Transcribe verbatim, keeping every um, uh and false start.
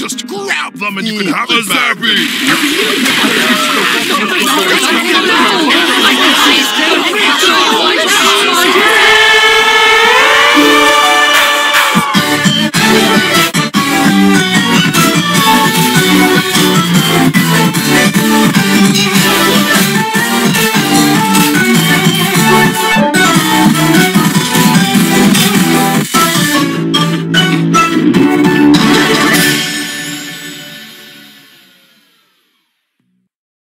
Just grab them and you can have a zappy! Ice cream!